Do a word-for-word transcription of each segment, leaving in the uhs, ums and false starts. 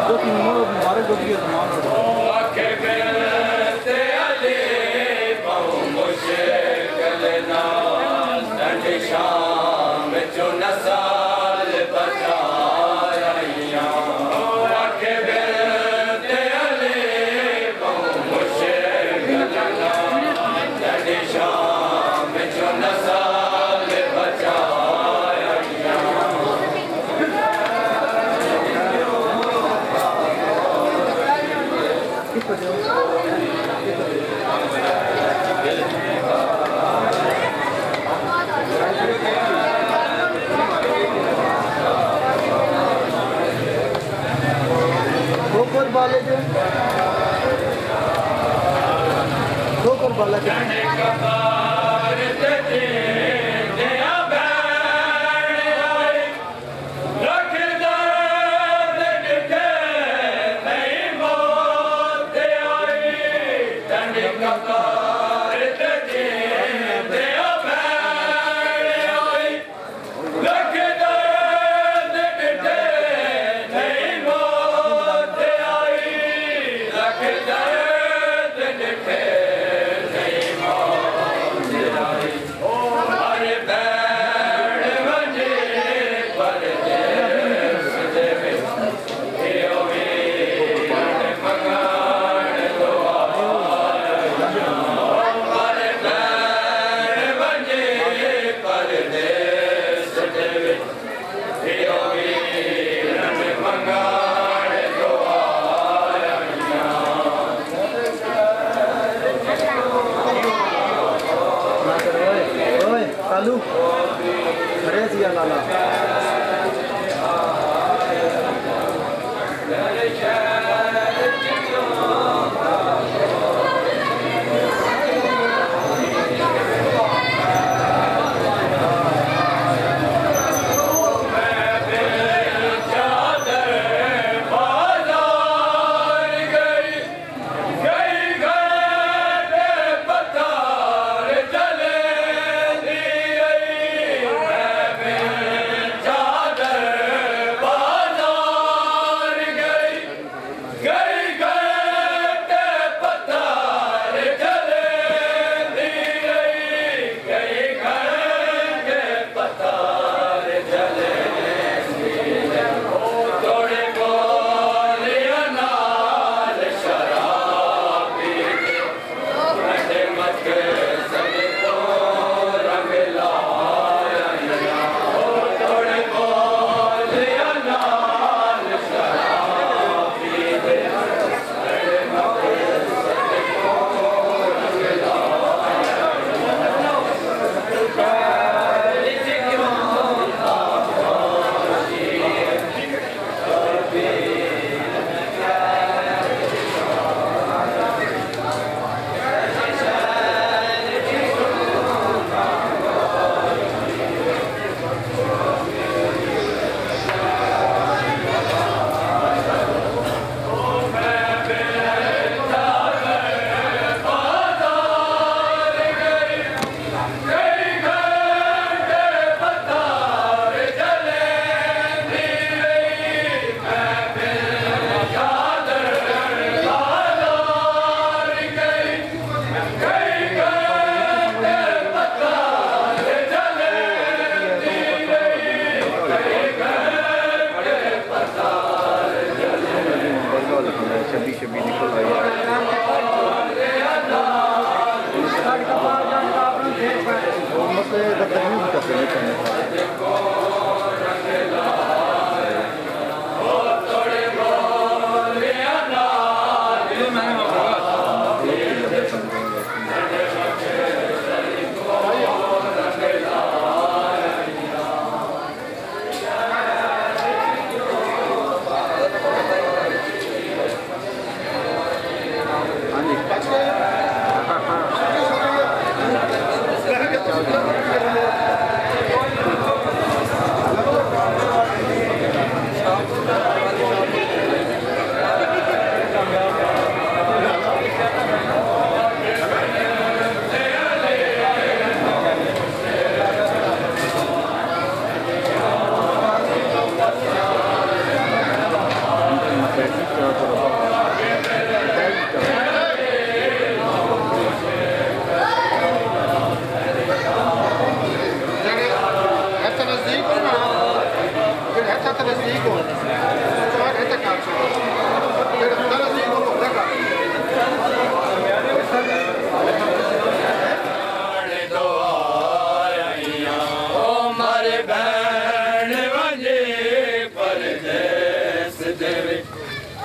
जो कि मुबारक होती है तमाम शाम जो नसाल बचाया शाम जो नसाल बचाया ठोकर वाले जो ठोकर वाला क्या Lalu, hari siang lala.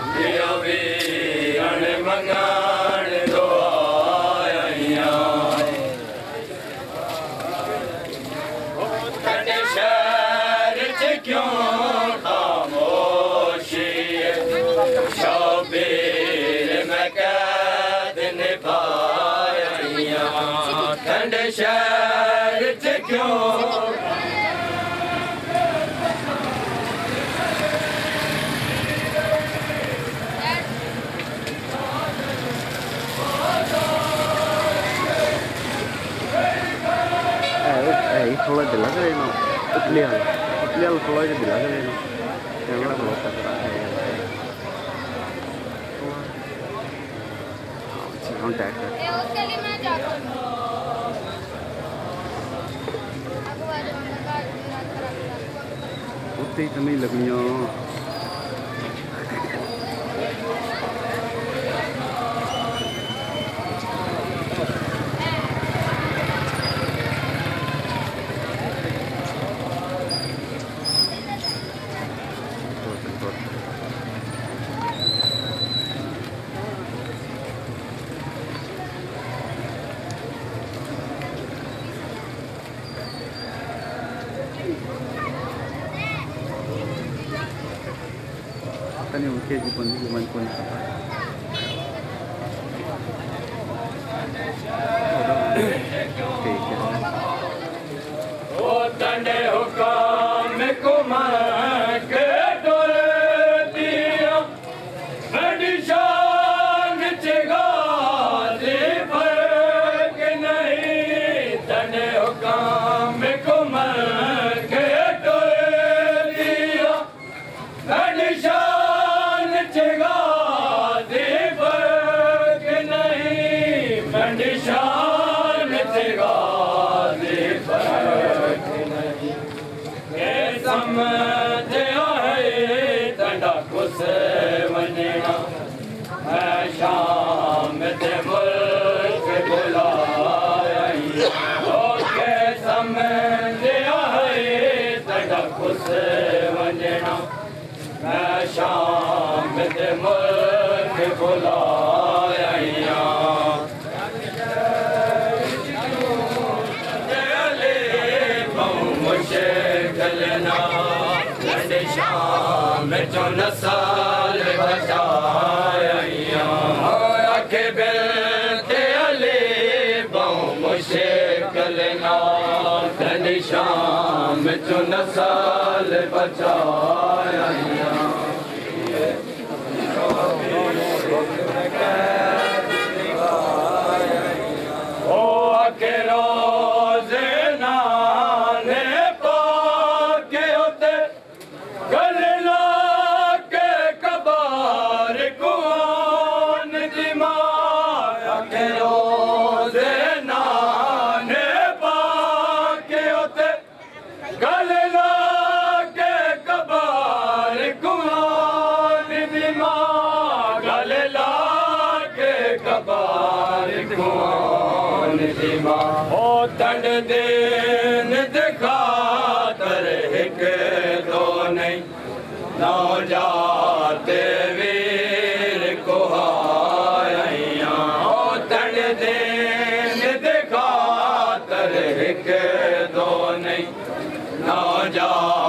शहर च क्यों थोड़ा दिला करे ना उतली वाला उतली वाला थोड़ा जो दिला करे ना कैमरा को लोग तक रहा है हम टैग कर ए उसके लिए मैं जाता हूं उत्ते तो नहीं लगनियों tadi mungkin di pun di mana pun apa oh tande hukam ko maan ke dol diya badi shan chega de par ke nahi tande hukam ko maan ke dol diya badi वञणा मैं शाम ते मुल्क बुलाया okay समझिया है तड़ा खुश वञणा मैं शाम ते मुल्क बुलाया मुश्किलना शाम जो नसाल बचाया आखे बेते अले बहु मुश्किल ना शाम जो नसाल बचाया ओ आखे रोज़े नाने पाके होते ओ तंड दिन दिखा तर हिक दो नहीं नौ जाते वीर को आया ओ तंड दिन दिखा तर हिक दो नहीं नौ जा